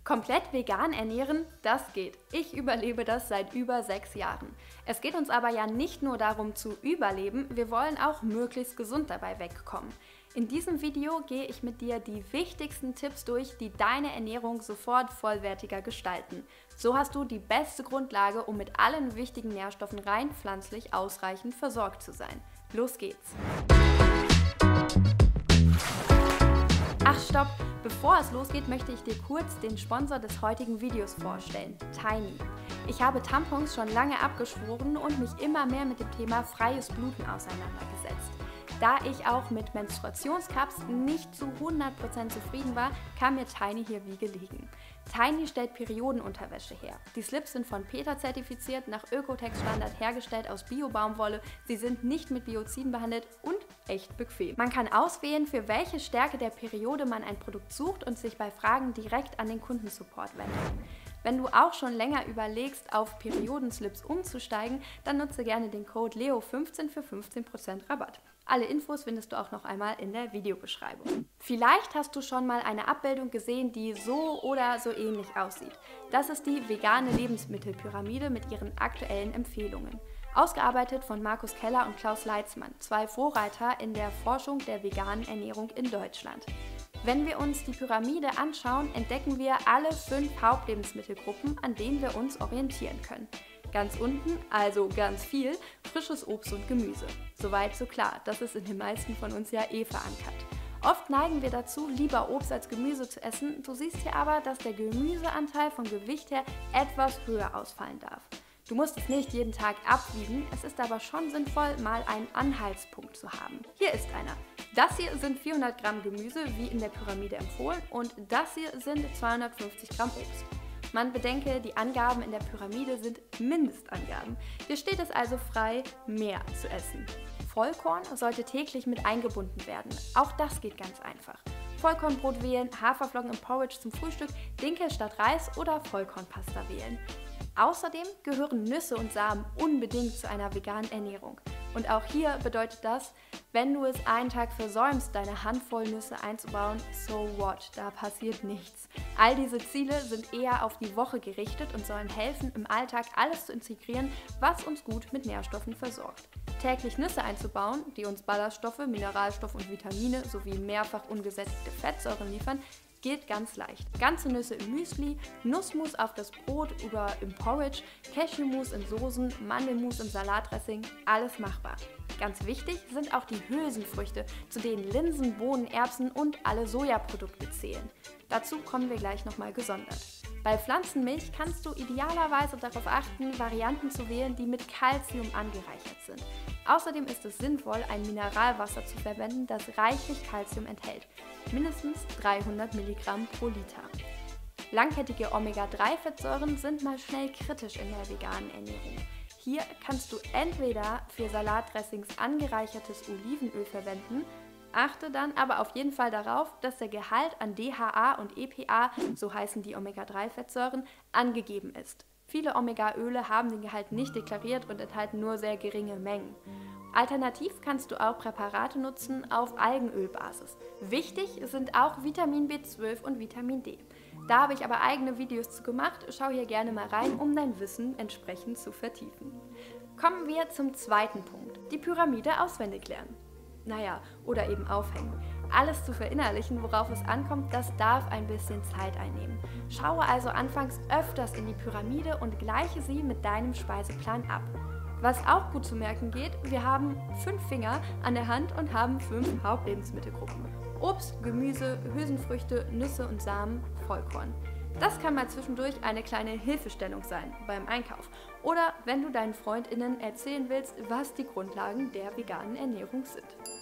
Komplett vegan ernähren, das geht. Ich überlebe das seit über 6 Jahren. Es geht uns aber ja nicht nur darum zu überleben, wir wollen auch möglichst gesund dabei wegkommen. In diesem Video gehe ich mit dir die wichtigsten Tipps durch, die deine Ernährung sofort vollwertiger gestalten. So hast du die beste Grundlage, um mit allen wichtigen Nährstoffen rein pflanzlich ausreichend versorgt zu sein. Los geht's! Ach stopp! Bevor es losgeht, möchte ich dir kurz den Sponsor des heutigen Videos vorstellen, Tiny. Ich habe Tampons schon lange abgeschworen und mich immer mehr mit dem Thema freies Bluten auseinandergesetzt. Da ich auch mit Menstruationscups nicht zu 100% zufrieden war, kam mir Tiny hier wie gelegen. Tiny stellt Periodenunterwäsche her. Die Slips sind von PETA zertifiziert, nach Ökotex-Standard hergestellt aus Bio-Baumwolle, sie sind nicht mit Bioziden behandelt und echt bequem. Man kann auswählen, für welche Stärke der Periode man ein Produkt sucht und sich bei Fragen direkt an den Kundensupport wenden. Wenn du auch schon länger überlegst, auf Periodenslips umzusteigen, dann nutze gerne den Code LEO15 für 15% Rabatt. Alle Infos findest du auch noch einmal in der Videobeschreibung. Vielleicht hast du schon mal eine Abbildung gesehen, die so oder so ähnlich aussieht. Das ist die vegane Lebensmittelpyramide mit ihren aktuellen Empfehlungen. Ausgearbeitet von Markus Keller und Klaus Leitzmann, 2 Vorreiter in der Forschung der veganen Ernährung in Deutschland. Wenn wir uns die Pyramide anschauen, entdecken wir alle 5 Hauptlebensmittelgruppen, an denen wir uns orientieren können. Ganz unten, also ganz viel, frisches Obst und Gemüse. Soweit so klar, das ist in den meisten von uns ja verankert. Oft neigen wir dazu, lieber Obst als Gemüse zu essen, du siehst hier aber, dass der Gemüseanteil vom Gewicht her etwas höher ausfallen darf. Du musst es nicht jeden Tag abwiegen, es ist aber schon sinnvoll, mal einen Anhaltspunkt zu haben. Hier ist einer. Das hier sind 400 Gramm Gemüse, wie in der Pyramide empfohlen, und das hier sind 250 Gramm Obst. Man bedenke, die Angaben in der Pyramide sind Mindestangaben. Hier steht es also frei, mehr zu essen. Vollkorn sollte täglich mit eingebunden werden. Auch das geht ganz einfach. Vollkornbrot wählen, Haferflocken im Porridge zum Frühstück, Dinkel statt Reis oder Vollkornpasta wählen. Außerdem gehören Nüsse und Samen unbedingt zu einer veganen Ernährung. Und auch hier bedeutet das, wenn du es einen Tag versäumst, deine Handvoll Nüsse einzubauen, so what, da passiert nichts. All diese Ziele sind eher auf die Woche gerichtet und sollen helfen, im Alltag alles zu integrieren, was uns gut mit Nährstoffen versorgt. Täglich Nüsse einzubauen, die uns Ballaststoffe, Mineralstoffe und Vitamine sowie mehrfach ungesättigte Fettsäuren liefern, geht ganz leicht. Ganze Nüsse im Müsli, Nussmus auf das Brot oder im Porridge, Cashewmus in Soßen, Mandelmus im Salatdressing, alles machbar. Ganz wichtig sind auch die Hülsenfrüchte, zu denen Linsen, Bohnen, Erbsen und alle Sojaprodukte zählen. Dazu kommen wir gleich nochmal gesondert. Bei Pflanzenmilch kannst du idealerweise darauf achten, Varianten zu wählen, die mit Calcium angereichert sind. Außerdem ist es sinnvoll, ein Mineralwasser zu verwenden, das reichlich Calcium enthält, mindestens 300 Milligramm pro Liter. Langkettige Omega-3-Fettsäuren sind mal schnell kritisch in der veganen Ernährung. Hier kannst du entweder für Salatdressings angereichertes Olivenöl verwenden, achte dann aber auf jeden Fall darauf, dass der Gehalt an DHA und EPA, so heißen die Omega-3-Fettsäuren, angegeben ist. Viele Omega-Öle haben den Gehalt nicht deklariert und enthalten nur sehr geringe Mengen. Alternativ kannst du auch Präparate nutzen auf Algenölbasis. Wichtig sind auch Vitamin B12 und Vitamin D. Da habe ich aber eigene Videos zu gemacht, schau hier gerne mal rein, um dein Wissen entsprechend zu vertiefen. Kommen wir zum zweiten Punkt, die Pyramide auswendig lernen. Naja, oder eben aufhängen. Alles zu verinnerlichen, worauf es ankommt, das darf ein bisschen Zeit einnehmen. Schaue also anfangs öfters in die Pyramide und gleiche sie mit deinem Speiseplan ab. Was auch gut zu merken geht, wir haben 5 Finger an der Hand und haben 5 Hauptlebensmittelgruppen. Obst, Gemüse, Hülsenfrüchte, Nüsse und Samen, Vollkorn. Das kann mal zwischendurch eine kleine Hilfestellung sein beim Einkauf oder wenn du deinen FreundInnen erzählen willst, was die Grundlagen der veganen Ernährung sind.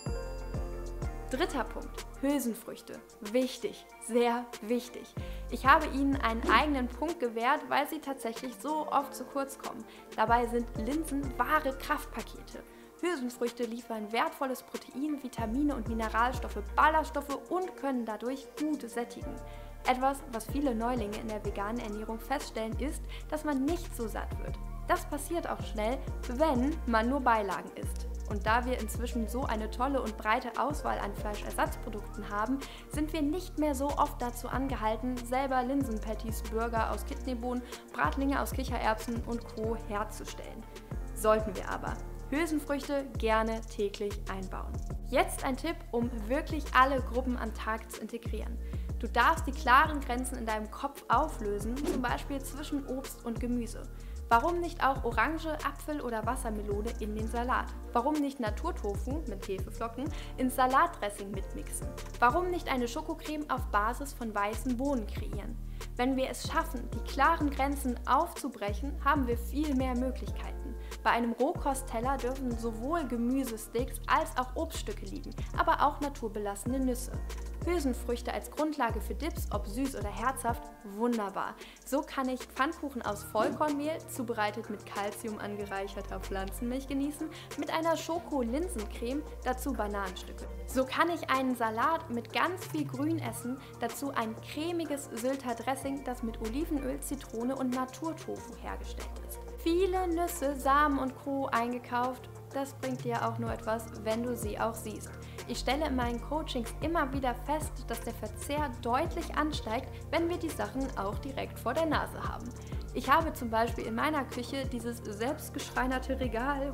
Dritter Punkt, Hülsenfrüchte. Wichtig, sehr wichtig. Ich habe ihnen einen eigenen Punkt gewährt, weil sie tatsächlich so oft zu kurz kommen. Dabei sind Linsen wahre Kraftpakete. Hülsenfrüchte liefern wertvolles Protein, Vitamine und Mineralstoffe, Ballaststoffe und können dadurch gut sättigen. Etwas, was viele Neulinge in der veganen Ernährung feststellen, ist, dass man nicht so satt wird. Das passiert auch schnell, wenn man nur Beilagen isst. Und da wir inzwischen so eine tolle und breite Auswahl an Fleischersatzprodukten haben, sind wir nicht mehr so oft dazu angehalten, selber Linsenpatties, Burger aus Kidneybohnen, Bratlinge aus Kichererbsen und Co. herzustellen. Sollten wir aber. Hülsenfrüchte gerne täglich einbauen. Jetzt ein Tipp, um wirklich alle Gruppen am Tag zu integrieren. Du darfst die klaren Grenzen in deinem Kopf auflösen, zum Beispiel zwischen Obst und Gemüse. Warum nicht auch Orange, Apfel oder Wassermelone in den Salat? Warum nicht Naturtofu mit Hefeflocken ins Salatdressing mitmixen? Warum nicht eine Schokocreme auf Basis von weißen Bohnen kreieren? Wenn wir es schaffen, die klaren Grenzen aufzubrechen, haben wir viel mehr Möglichkeiten. Bei einem Rohkostteller dürfen sowohl Gemüsesticks als auch Obststücke liegen, aber auch naturbelassene Nüsse. Hülsenfrüchte als Grundlage für Dips, ob süß oder herzhaft, wunderbar. So kann ich Pfannkuchen aus Vollkornmehl, zubereitet mit Calcium angereicherter Pflanzenmilch genießen, mit einer Schoko-Linsencreme, dazu Bananenstücke. So kann ich einen Salat mit ganz viel Grün essen, dazu ein cremiges Sylter Dressing, das mit Olivenöl, Zitrone und Naturtofu hergestellt ist. Viele Nüsse, Samen und Co. eingekauft, das bringt dir auch nur etwas, wenn du sie auch siehst. Ich stelle in meinen Coachings immer wieder fest, dass der Verzehr deutlich ansteigt, wenn wir die Sachen auch direkt vor der Nase haben. Ich habe zum Beispiel in meiner Küche dieses selbstgeschreinerte Regal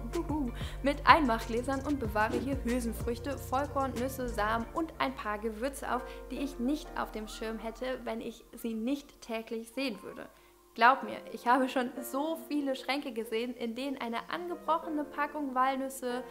mit Einmachgläsern und bewahre hier Hülsenfrüchte, Vollkorn, Nüsse, Samen und ein paar Gewürze auf, die ich nicht auf dem Schirm hätte, wenn ich sie nicht täglich sehen würde. Glaub mir, ich habe schon so viele Schränke gesehen, in denen eine angebrochene Packung Walnüsse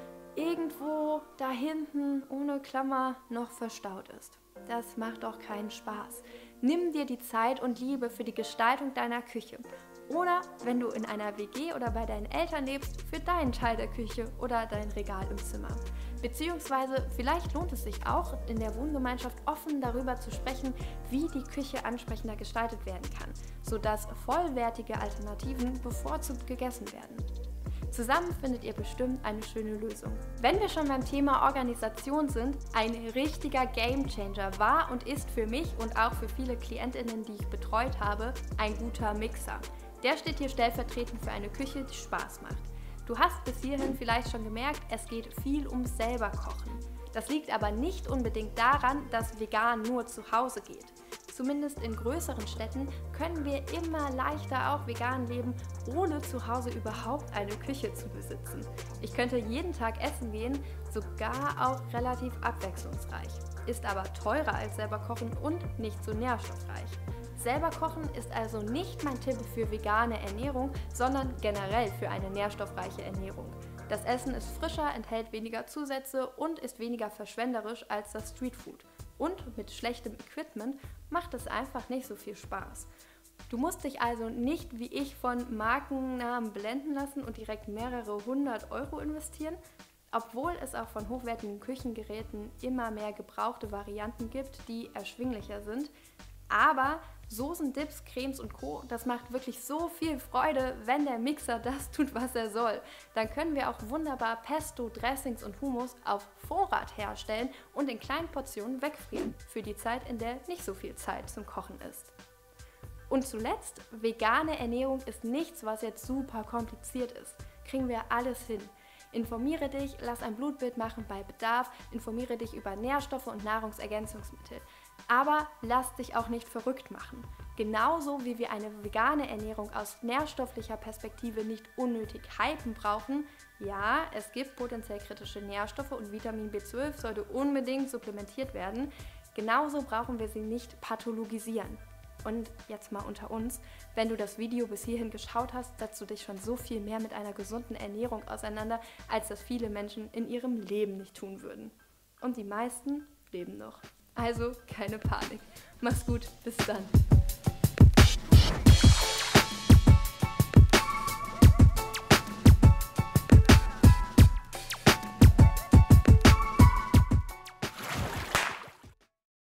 irgendwo da hinten ohne Klammer noch verstaut ist. Das macht doch keinen Spaß. Nimm dir die Zeit und Liebe für die Gestaltung deiner Küche. Oder, wenn du in einer WG oder bei deinen Eltern lebst, für deinen Teil der Küche oder dein Regal im Zimmer. Beziehungsweise, vielleicht lohnt es sich auch, in der Wohngemeinschaft offen darüber zu sprechen, wie die Küche ansprechender gestaltet werden kann, sodass vollwertige Alternativen bevorzugt gegessen werden. Zusammen findet ihr bestimmt eine schöne Lösung. Wenn wir schon beim Thema Organisation sind, ein richtiger Gamechanger war und ist für mich und auch für viele KlientInnen, die ich betreut habe, ein guter Mixer. Der steht hier stellvertretend für eine Küche, die Spaß macht. Du hast bis hierhin vielleicht schon gemerkt, es geht viel ums selber Kochen. Das liegt aber nicht unbedingt daran, dass vegan nur zu Hause geht. Zumindest in größeren Städten können wir immer leichter auch vegan leben, ohne zu Hause überhaupt eine Küche zu besitzen. Ich könnte jeden Tag essen gehen, sogar auch relativ abwechslungsreich. Ist aber teurer als selber kochen und nicht so nährstoffreich. Selber kochen ist also nicht mein Tipp für vegane Ernährung, sondern generell für eine nährstoffreiche Ernährung. Das Essen ist frischer, enthält weniger Zusätze und ist weniger verschwenderisch als das Streetfood. Und mit schlechtem Equipment macht es einfach nicht so viel Spaß. Du musst dich also nicht wie ich von Markennamen blenden lassen und direkt mehrere 100 € investieren, obwohl es auch von hochwertigen Küchengeräten immer mehr gebrauchte Varianten gibt, die erschwinglicher sind. Aber Soßen, Dips, Cremes und Co., das macht wirklich so viel Freude, wenn der Mixer das tut, was er soll. Dann können wir auch wunderbar Pesto, Dressings und Hummus auf Vorrat herstellen und in kleinen Portionen wegfrieren, für die Zeit, in der nicht so viel Zeit zum Kochen ist. Und zuletzt, vegane Ernährung ist nichts, was jetzt super kompliziert ist. Kriegen wir alles hin. Informiere dich, lass ein Blutbild machen bei Bedarf, informiere dich über Nährstoffe und Nahrungsergänzungsmittel. Aber lass dich auch nicht verrückt machen. Genauso wie wir eine vegane Ernährung aus nährstofflicher Perspektive nicht unnötig hypen brauchen, ja, es gibt potenziell kritische Nährstoffe und Vitamin B12 sollte unbedingt supplementiert werden, genauso brauchen wir sie nicht pathologisieren. Und jetzt mal unter uns, wenn du das Video bis hierhin geschaut hast, setzt du dich schon so viel mehr mit einer gesunden Ernährung auseinander, als das viele Menschen in ihrem Leben nicht tun würden. Und die meisten leben noch. Also keine Panik. Mach's gut, bis dann.